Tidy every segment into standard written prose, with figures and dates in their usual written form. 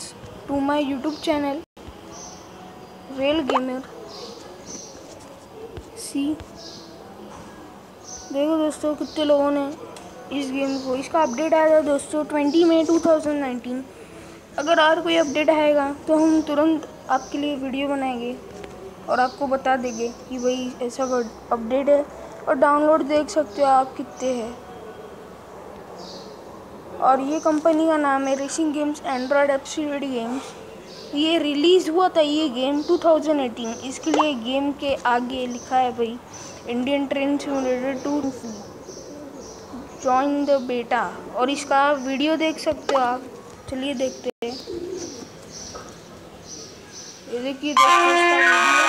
friends to my YouTube channel Rail Gamer। सी देखो दोस्तों कितने लोगों ने इस गेम को, इसका अपडेट आया था दोस्तों 20 मई 2019। अगर और कोई अपडेट आएगा तो हम तुरंत आपके लिए वीडियो बनाएंगे और आपको बता देंगे कि भाई ऐसा अपडेट है। और डाउनलोड देख सकते हो आप कितने हैं। और ये कंपनी का नाम है racing games android absolute games. ये रिलीज़ हुआ था ये गेम 2018। इसके लिए गेम के आगे लिखा है भाई Indian train simulator 2 join the बेटा। और इसका वीडियो देख सकते हो आप। चलिए देखते हैं। ये देखिए दोस्तों इसका video.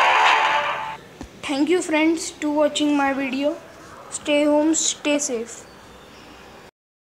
Thank you friends to watching my video. Stay home, stay safe.